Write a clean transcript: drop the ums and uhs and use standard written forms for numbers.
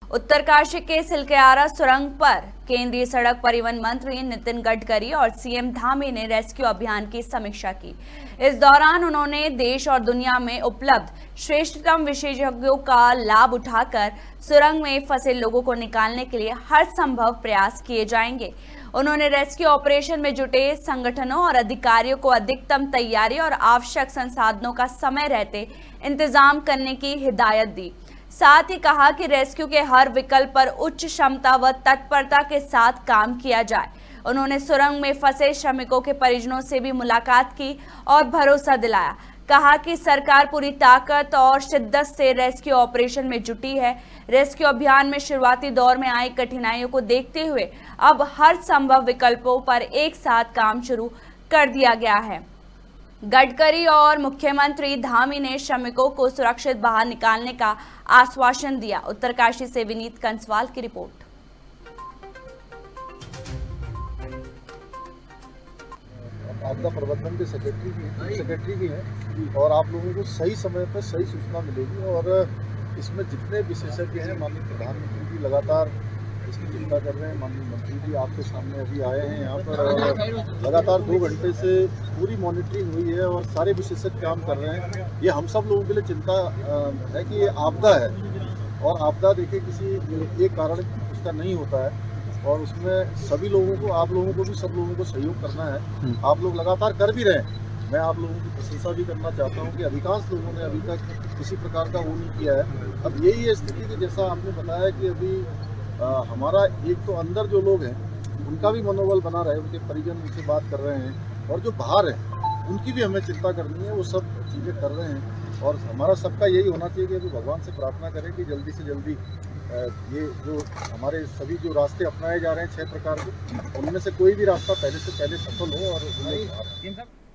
उत्तरकाशी के सिलकेआरा सुरंग पर केंद्रीय सड़क परिवहन मंत्री नितिन गडकरी और सीएम धामी ने रेस्क्यू अभियान की समीक्षा की। इस दौरान उन्होंने देश और दुनिया में उपलब्ध श्रेष्ठतम विशेषज्ञों का लाभ उठाकर सुरंग में फंसे लोगों को निकालने के लिए हर संभव प्रयास किए जाएंगे। उन्होंने रेस्क्यू ऑपरेशन में जुटे संगठनों और अधिकारियों को अधिकतम तैयारी और आवश्यक संसाधनों का समय रहते इंतजाम करने की हिदायत दी। साथ ही कहा कि रेस्क्यू के हर विकल्प पर उच्च क्षमता व तत्परता के साथ काम किया जाए। उन्होंने सुरंग में फंसे श्रमिकों के परिजनों से भी मुलाकात की और भरोसा दिलाया। कहा कि सरकार पूरी ताकत और शिद्दत से रेस्क्यू ऑपरेशन में जुटी है। रेस्क्यू अभियान में शुरुआती दौर में आई कठिनाइयों को देखते हुए अब हर संभव विकल्पों पर एक साथ काम शुरू कर दिया गया है। गडकरी और मुख्यमंत्री धामी ने श्रमिकों को सुरक्षित बाहर निकालने का आश्वासन दिया। उत्तरकाशी से विनीत कंसवाल की रिपोर्ट। आपदा प्रबंधन के सेक्रेटरी भी हैं और आप लोगों को सही समय पर सही सूचना मिलेगी। और इसमें जितने विशेषज्ञ हैं, माननीय प्रधानमंत्री जी लगातार इसकी चिंता कर रहे हैं। माननीय मंत्री जी आपके सामने अभी आए हैं यहाँ पर, लगातार 2 घंटे से पूरी मॉनिटरिंग हुई है और सारे विशेषज्ञ काम कर रहे हैं। ये हम सब लोगों के लिए चिंता है कि ये आपदा है और आपदा देखिए किसी एक कारण उसका नहीं होता है और उसमें सभी लोगों को, आप लोगों को भी, सब लोगों को सहयोग करना है। आप लोग लगातार कर भी रहे हैं। मैं आप लोगों की प्रशंसा भी करना चाहता हूँ कि अधिकांश लोगों ने अभी तक किसी प्रकार का वो नहीं किया है। अब यही है स्थिति कि जैसा आपने बताया कि अभी हमारा एक तो अंदर जो लोग हैं उनका भी मनोबल बना रहे, उनके परिजन उनसे बात कर रहे हैं और जो बाहर हैं उनकी भी हमें चिंता करनी है। वो सब चीज़ें कर रहे हैं और हमारा सबका यही होना चाहिए कि अभी भगवान से प्रार्थना करें कि जल्दी से जल्दी ये जो हमारे सभी जो रास्ते अपनाए जा रहे हैं 6 प्रकार के, उनमें से कोई भी रास्ता पहले से पहले सफल हो और